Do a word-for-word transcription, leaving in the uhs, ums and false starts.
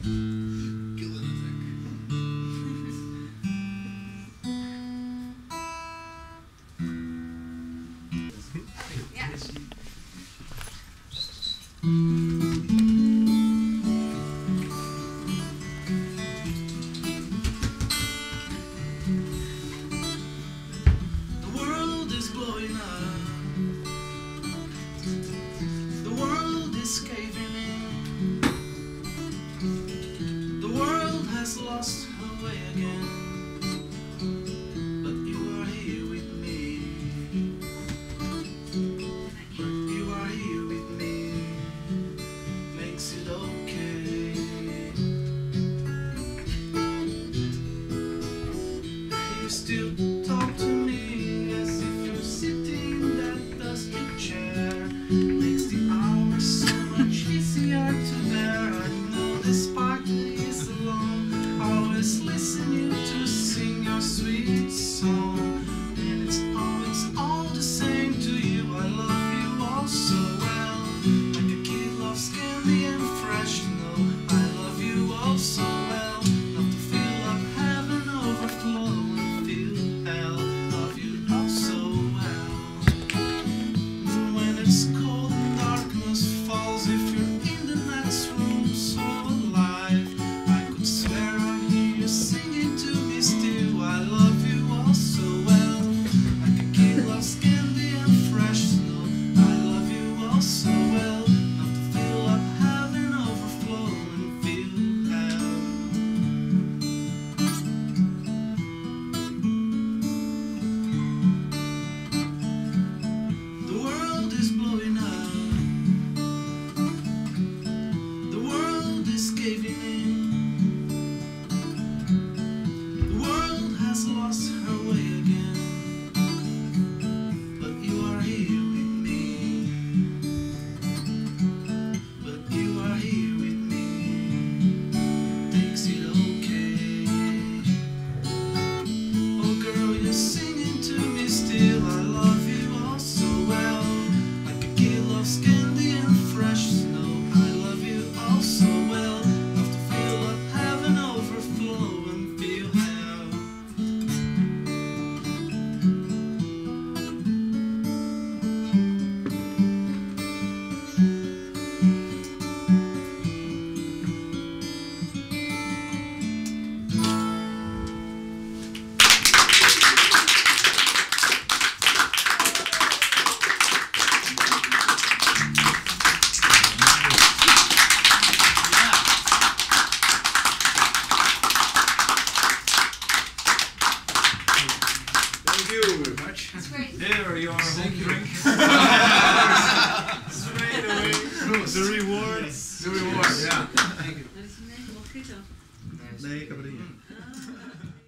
Lost her way again, but you are here with me. But you are here with me, makes it okay. You still talk to me as if you're sitting in that dusty chair. Makes the hours so much easier to bear. I know this party is alone. Always listen you to sing your sweet song, and it's always all the same to you. I love you all so well, like a kid loves candy and fresh snow. I love you all so well, not to feel up heaven overflow and feel hell. Love you all so well. And when it's cold and darkness falls, if you're in the next room so alive, I could swear singing to me still. I love you all so well, like a kid loves candy and fresh snow. I love you all so well, not to feel up heaven overflow and feel hell. The world is blowing up, the world is caving in. Lost her way again, but you are here with me. But you are here with me, makes it okay. Oh girl, you're singing to me still. I love you all so well, like a kid loves candy and fresh snow. I love you all so well, enough to feel up heaven overflow and feel hell. Thank you very much. That's great. There are your home drink. Straight away. The reward. Yes. The reward, yeah. Thank you. Dat is een hele mojito. Nee, ik heb het niet. Ah.